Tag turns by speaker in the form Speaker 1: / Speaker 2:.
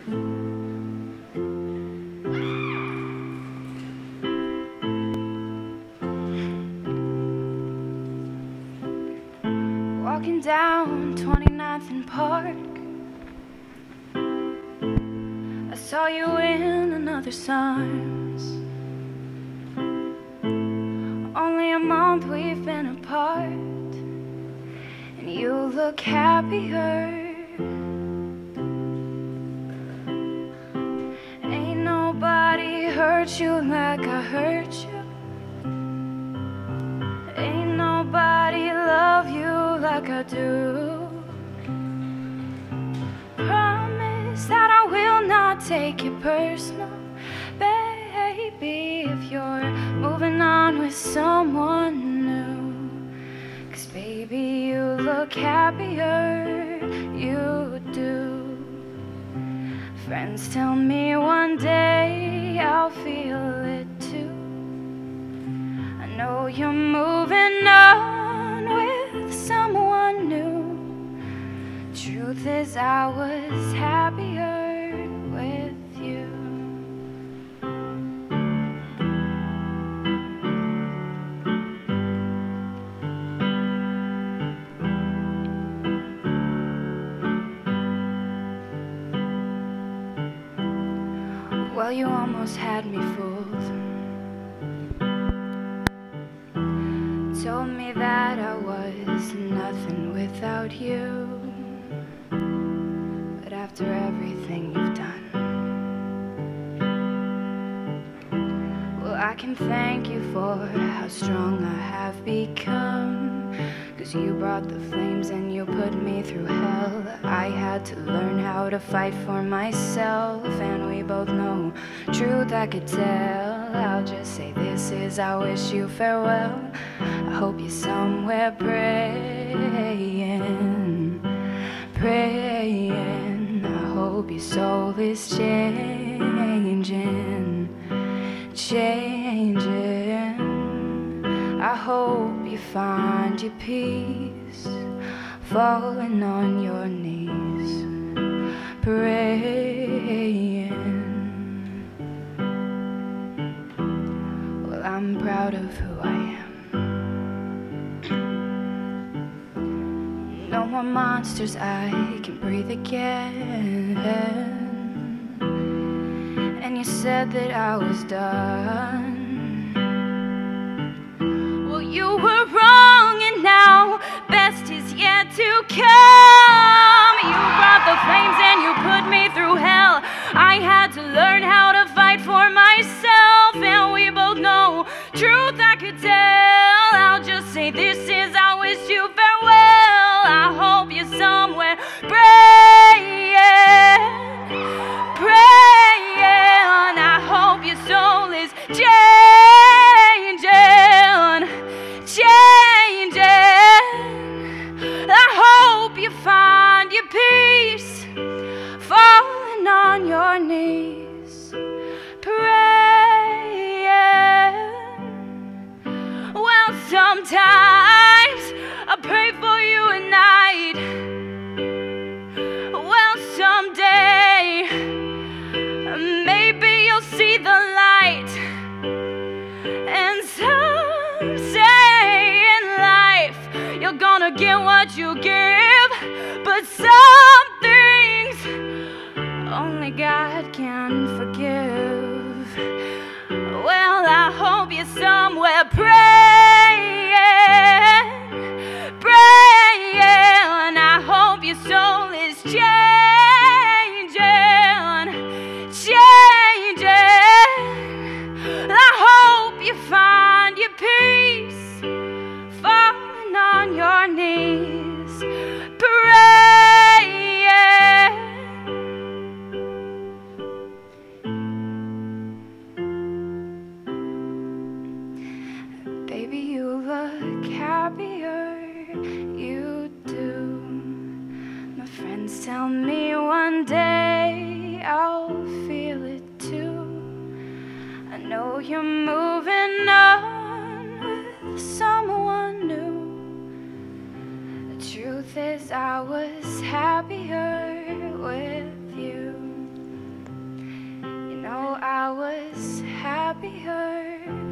Speaker 1: Walking down 29th and Park, I saw you in another's arms. Only a month we've been apart, and you look happier. Ain't nobody hurt you like I hurt you. Ain't nobody love you like I do. Promise that I will not take it personal, baby, if you're moving on with someone new. 'Cause baby, you look happier, you do. Friends tell me one day I'll feel it too. I know you're moving on with someone new. Truth is, I was happier with you. Well, you almost had me fooled. Told me that I was nothing without you. But after everything you've done, well, I can thank you for how strong I have become. 'Cause you brought the flames and you put me through hell. I had to learn how to fight for myself, and we both know truth I could tell. I'll just say this is, I wish you farewell. I hope you're somewhere praying, praying. I hope your soul is changing, changing. I hope you find your peace, falling on your knees, praying. Well, I'm proud of who I am. No more monsters, I can breathe again. And you said that I was done. You were wrong, and now best is yet to come. You brought the flames and you put me through hell. I had to learn how to fight for myself, and we both know truth I could tell. I'll just say this is, I wish you farewell. I hope you're somewhere praying, praying. I hope your soul is changing, changing. I hope you find your peace, falling on your knees, praying. Well, sometimes I pray for you at night. Well, someday maybe you'll see the light. And you're gonna get what you give, but some things only God can forgive. Well, I hope you're somewhere praying, praying. I hope your soul is changing, changing. I hope you find your peace, on your knees, praying. Baby, you look happier, you do. My friends tell me one day I'll feel it too. I know you're moving on with someone new. Truth is, I was happier with you. happier.